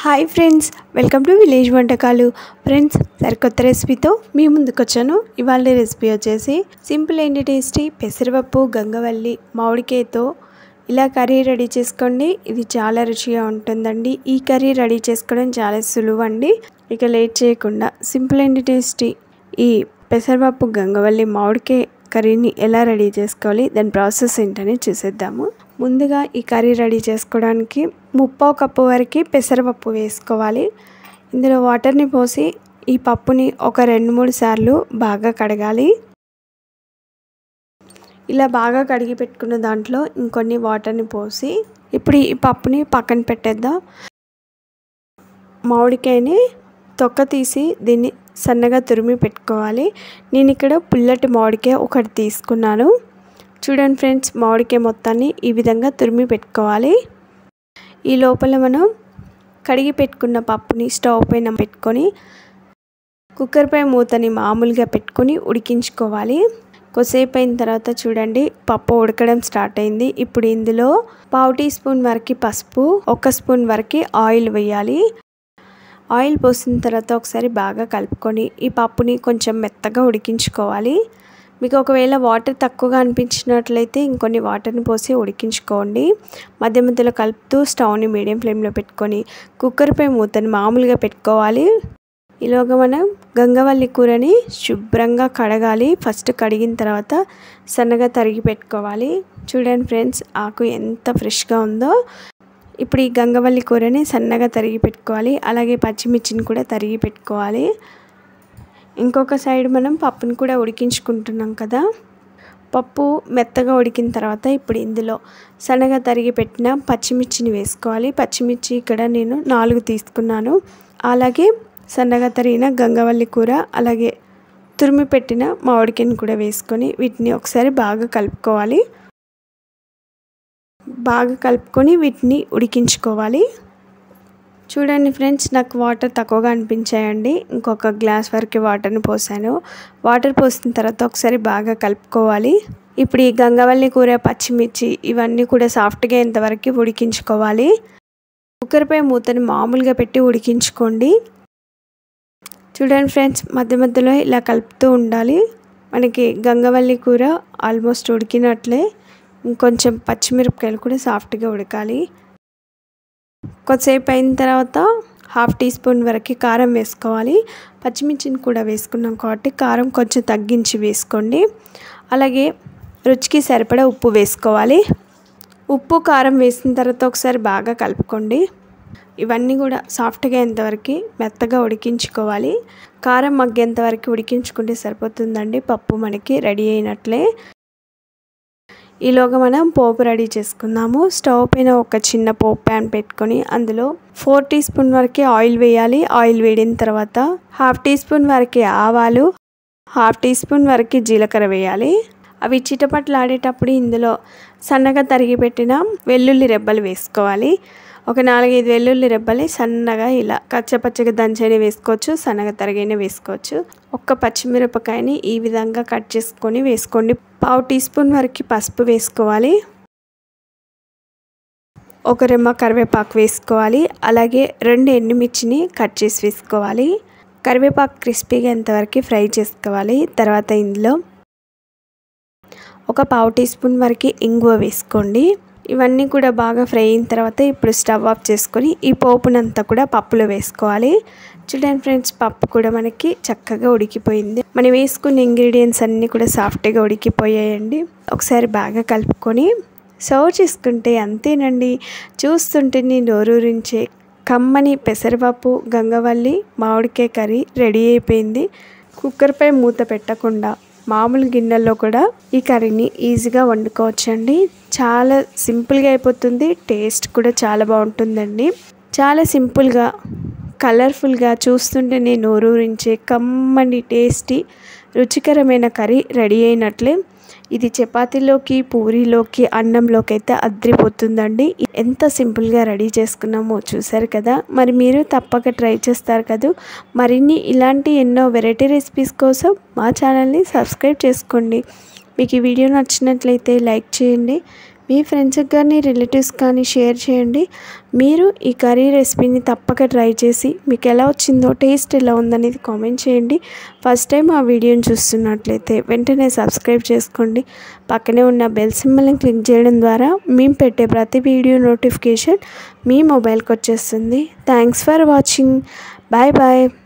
Hi friends, welcome to village వంటకాలు. Friends, సరికొత్త రెసిపీతో మీ ముందుకు వచ్చాను. ఇవాళ రెసిపీ వచ్చేసి సింపుల్ అండ్ టేస్టీ పెసరపప్పు గంగవల్లి మామిడికాయతో ఇలా కర్రీ రెడీ చేసుకోండి. ఇది చాలా రుచిగా ఉంటుందండి. ఈ కర్రీ రెడీ చేసుకోవడం చాలా సులువు అండి. ఇక లేట్ చేయకుండా సింపుల్ అండ్ టేస్టీ ఈ పెసరపప్పు గంగవల్లి మామిడికాయ కర్రీని ఎలా రెడీ చేసుకోవాలి, దాని ప్రాసెస్ ఏంటని చూసేద్దాము. ముందుగా ఈ కర్రీ రెడీ చేసుకోవడానికి 3/4 కప్పు వరకు పెసరపప్పు వేసుకోవాలి. ఇందులో వాటర్ని పోసి ఈ పప్పుని ఒక 2-3 సార్లు బాగా కడగాలి. ఇలా బాగా కడిగి పెట్టుకున్న దాంట్లో ఇంకొన్ని వాటర్ని పోసి ఇప్పుడు ఈ పప్పుని పక్కన పెట్టేద్దాం. మామిడికాయని తొక్క తీసి దీన్ని సన్నగా తురిమి పెట్టుకోవాలి. నేను ఇక్కడ పుల్లటి మామిడికాయ ఒకటి తీసుకున్నాను. చూడండి ఫ్రెండ్స్, మామిడికాయ మొత్తాన్ని ఈ విధంగా తురిమి పెట్టుకోవాలి. ఈ లోపల మనం కడిగి పెట్టుకున్న పప్పుని స్టవ్ పైన పెట్టుకొని కుక్కర్ పై మూతని మామూలుగా పెట్టుకొని ఉడికించుకోవాలి. కొద్దిసేపు అయిన తర్వాత చూడండి, పప్పు ఉడకడం స్టార్ట్ అయింది. ఇప్పుడు ఇందులో 1/2 టీ స్పూన్ వరకు పసుపు, 1 స్పూన్ వరకు ఆయిల్ వేయాలి. ఆయిల్ పోసిన తర్వాత ఒకసారి బాగా కలుపుకొని ఈ పప్పుని కొంచెం మెత్తగా ఉడికించుకోవాలి. మీకు ఒకవేళ వాటర్ తక్కువగా అనిపించినట్లయితే ఇంకొన్ని వాటర్ని పోసి ఉడికించుకోండి. మధ్య మధ్యలో కలుపుతూ స్టవ్ని మీడియం ఫ్లేమ్లో పెట్టుకొని కుక్కర్పై మూతని మామూలుగా పెట్టుకోవాలి. ఈలోగా మనం గంగవల్లి కూరని శుభ్రంగా కడగాలి. ఫస్ట్ కడిగిన తర్వాత సన్నగా తరిగి పెట్టుకోవాలి. చూడండి ఫ్రెండ్స్, ఆకు ఎంత ఫ్రెష్గా ఉందో. ఇప్పుడు ఈ గంగవల్లి కూరని సన్నగా తరిగి పెట్టుకోవాలి. అలాగే పచ్చిమిర్చిని కూడా తరిగి పెట్టుకోవాలి. ఇంకొక సైడ్ మనం పప్పుని కూడా ఉడికించుకుంటున్నాం కదా. పప్పు మెత్తగా ఉడికిన తర్వాత ఇప్పుడు ఇందులో సన్నగా తరిగి పెట్టిన పచ్చిమిర్చిని వేసుకోవాలి. పచ్చిమిర్చి ఇక్కడ నేను 4 తీసుకున్నాను. అలాగే సన్నగా తరిగిన గంగవల్లి కూర, అలాగే తురిమి పెట్టిన మామిడికాయని కూడా వేసుకొని వీటిని ఒకసారి బాగా కలుపుకోవాలి. బాగా కలుపుకొని వీటిని ఉడికించుకోవాలి. చూడండి ఫ్రెండ్స్, నాకు వాటర్ తక్కువగా అనిపించాయండి. ఇంకొక గ్లాస్ వరకు వాటర్ని పోసాను. వాటర్ పోసిన తర్వాత ఒకసారి బాగా కలుపుకోవాలి. ఇప్పుడు ఈ గంగవల్లి కూర, పచ్చిమిర్చి ఇవన్నీ కూడా సాఫ్ట్గా అయ్యేంతవరకు ఉడికించుకోవాలి. కుక్కర్పై మూతని మామూలుగా పెట్టి ఉడికించుకోండి. చూడండి ఫ్రెండ్స్, మధ్య మధ్యలో ఇలా కలుపుతూ ఉండాలి. మనకి గంగవల్లి కూర ఆల్మోస్ట్ ఉడికినట్లే. ఇంకొంచెం పచ్చిమిరపకాయలు కూడా సాఫ్ట్గా ఉడకాలి. కొద్దిసేపు అయిన తర్వాత 1/2 టీ స్పూన్ వరకు కారం వేసుకోవాలి. పచ్చిమిర్చిని కూడా వేసుకున్నాం కాబట్టి కారం కొంచెం తగ్గించి వేసుకోండి. అలాగే రుచికి సరిపడా ఉప్పు వేసుకోవాలి. ఉప్పు కారం వేసిన తర్వాత ఒకసారి బాగా కలుపుకోండి. ఇవన్నీ కూడా సాఫ్ట్గా అయ్యేంతవరకు మెత్తగా ఉడికించుకోవాలి. కారం మగ్గేంతవరకు ఉడికించుకుంటే సరిపోతుందండి. పప్పు మనకి రెడీ అయినట్లే. ఈలోగా మనం పోపు రెడీ చేసుకుందాము. స్టవ్ పైన ఒక చిన్న పోపు ప్యాన్ పెట్టుకొని అందులో 4 టీ స్పూన్ వరకు ఆయిల్ వేయాలి. ఆయిల్ వేడిన తర్వాత 1/2 టీ స్పూన్ వరకు ఆవాలు, 1/2 టీ స్పూన్ వరకు జీలకర్ర వేయాలి. అవి చిటపట్లాడేటప్పుడు ఇందులో సన్నగా తరిగి పెట్టిన వెల్లుల్లి రెబ్బలు వేసుకోవాలి. ఒక 4-5 వెల్లుల్లి రెబ్బలు సన్నగా ఇలా కచ్చపచ్చగా దంచైనా వేసుకోవచ్చు, సన్నగా తరిగైనా వేసుకోవచ్చు. ఒక్క పచ్చిమిరపకాయని ఈ విధంగా కట్ చేసుకొని వేసుకోండి. 1/2 టీ స్పూన్ వరకు పసుపు వేసుకోవాలి. ఒక రెమ్మ కరివేపాకు వేసుకోవాలి. అలాగే 2 ఎండుమిర్చిని కట్ చేసి వేసుకోవాలి. కరివేపాకు క్రిస్పీగా ఎంతవరకు ఫ్రై చేసుకోవాలి. తర్వాత ఇందులో ఒక 1/2 టీ స్పూన్ వరకు ఇంగువ వేసుకోండి. ఇవన్నీ కూడా బాగా ఫ్రై అయిన తర్వాత ఇప్పుడు స్టవ్ ఆఫ్ చేసుకొని ఈ పోపునంతా కూడా పప్పులో వేసుకోవాలి. చూడండి ఫ్రెండ్స్, పప్పు కూడా మనకి చక్కగా ఉడికిపోయింది. మనం వేసుకున్న ఇంగ్రీడియంట్స్ అన్నీ కూడా సాఫ్ట్గా ఉడికిపోయాయండి. ఒకసారి బాగా కలుపుకొని సర్వ్ చేసుకుంటే అంతేనండి. చూస్తుంటేనే నోరూరించే కమ్మని పెసరపప్పు గంగవల్లి మామిడికాయ కర్రీ రెడీ అయిపోయింది. కుక్కర్పై మూత పెట్టకుండా మామూలు గిన్నెల్లో కూడా ఈ కర్రీని ఈజీగా వండుకోవచ్చండి. చాలా సింపుల్గా అయిపోతుంది. టేస్ట్ కూడా చాలా బాగుంటుందండి. చాలా సింపుల్గా, కలర్ఫుల్గా, చూస్తుంటేనే నోరూరించే కమ్మని టేస్టీ రుచికరమైన కర్రీ రెడీ అయినట్లే. ఇది చపాతీలోకి, పూరీలోకి, అన్నంలోకి అయితే అద్రిపోతుందండి. ఎంత సింపుల్గా రెడీ చేసుకున్నామో చూసారు కదా. మరి మీరు తప్పక ట్రై చేస్తారు కదా. మరిన్ని ఇలాంటి ఎన్నో వెరైటీ రెసిపీస్ కోసం మా ఛానల్ని సబ్స్క్రైబ్ చేసుకోండి. మీకు ఈ వీడియో నచ్చినట్లయితే లైక్ చేయండి. మీ ఫ్రెండ్స్కి కానీ రిలేటివ్స్ కానీ షేర్ చేయండి. మీరు ఈ కర్రీ రెసిపీని తప్పక ట్రై చేసి మీకు ఎలా వచ్చిందో, టేస్ట్ ఎలా ఉందనేది కామెంట్ చేయండి. ఫస్ట్ టైం ఆ వీడియోని చూస్తున్నట్లయితే వెంటనే సబ్స్క్రైబ్ చేసుకోండి. పక్కనే ఉన్న బెల్ సింబల్ని క్లిక్ చేయడం ద్వారా మేము పెట్టే ప్రతి వీడియో నోటిఫికేషన్ మీ మొబైల్కి వచ్చేస్తుంది. Thanks for watching. Bye bye.